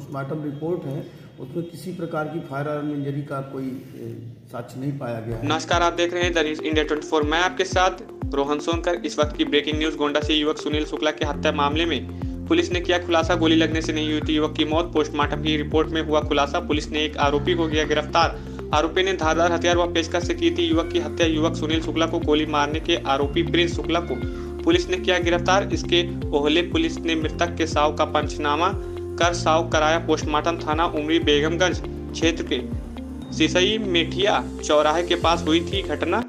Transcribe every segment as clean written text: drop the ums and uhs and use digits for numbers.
Postmortem report है उसमें किसी प्रकार की फायर आर्म इंजरी का कोई साक्ष्य नहीं पाया गया है। नमस्कार, आप देख रहे हैं द न्यूज़ इंडिया 24। मैं आपके साथ रोहन सोनकर। इस वक्त की ब्रेकिंग न्यूज। गोंडा से युवक सुनील शुक्ला की हत्या मामले में पुलिस ने किया खुलासा। गोली लगने से नहीं हुई थी युवक की मौत। पोस्टमार्टम की रिपोर्ट में हुआ खुलासा। पुलिस ने एक आरोपी को किया गिरफ्तार। आरोपी ने धारदार हथियार व पेचकस से की थी युवक की हत्या। युवक सुनील शुक्ला को गोली मारने के आरोपी प्रिंस शुक्ला को पुलिस ने किया गिरफ्तार। इसके ओहले पुलिस ने मृतक के शव का पंचनामा कर शव कराया। पोस्टमार्टम थाना उमरी बेगमगंज क्षेत्र के सिसई मेठिया चौराहे के पास हुई थी घटना।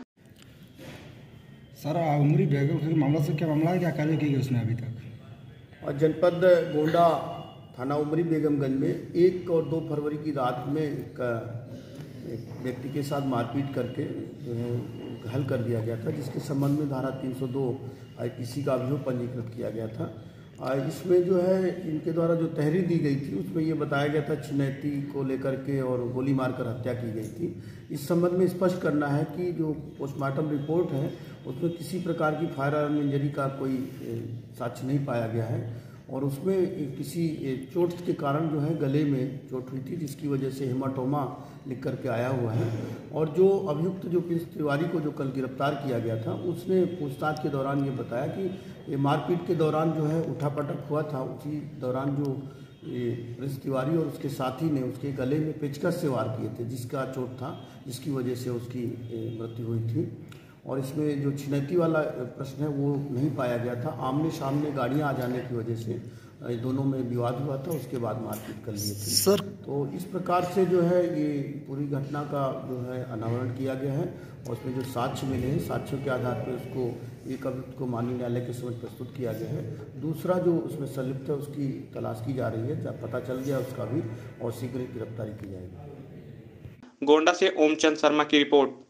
सर, उमरी बेगमगंज मामला से क्या मामला है, क्या कार्रवाई की गई उसने अभी तक? और जनपद गोंडा थाना उमरी बेगमगंज में 1 और 2 फरवरी की रात में एक व्यक्ति के साथ मारपीट करके घायल कर दिया गया था, जिसके संबंध में धारा 302 IPC का अभियोग पंजीकृत किया गया था। इसमें जो है इनके द्वारा जो तहरीर दी गई थी उसमें ये बताया गया था छिनैती को लेकर के और गोली मारकर हत्या की गई थी। इस संबंध में स्पष्ट करना है कि जो पोस्टमार्टम रिपोर्ट है उसमें किसी प्रकार की फायर आर्म इंजरी का कोई साक्ष्य नहीं पाया गया है और उसमें किसी चोट के कारण जो है गले में चोट हुई थी, जिसकी वजह से हेमाटोमा लिख करके आया हुआ है। और जो अभियुक्त जो प्रिंस तिवारी को जो कल गिरफ्तार किया गया था उसने पूछताछ के दौरान ये बताया कि ये मारपीट के दौरान जो है उठापटक हुआ था। उसी दौरान जो प्रिंस तिवारी और उसके साथी ने उसके गले में पेचकस से वार किए थे, जिसका चोट था, जिसकी वजह से उसकी मृत्यु हुई थी। और इसमें जो छिनैती वाला प्रश्न है वो नहीं पाया गया था। आमने सामने गाड़ियां आ जाने की वजह से दोनों में विवाद हुआ था, उसके बाद मारपीट कर लिए थे सर। तो इस प्रकार से जो है ये पूरी घटना का जो है अनावरण किया गया है और उसमें जो साक्ष्य मिले हैं, साक्ष्यों के आधार पर उसको एक अभियुक्त को माननीय न्यायालय के समक्ष प्रस्तुत किया गया है। दूसरा जो उसमें संलिप्त है उसकी तलाश की जा रही है, जब पता चल गया उसका भी और शीघ्र गिरफ्तारी की जाएगी। गोंडा से ओमचंद शर्मा की रिपोर्ट।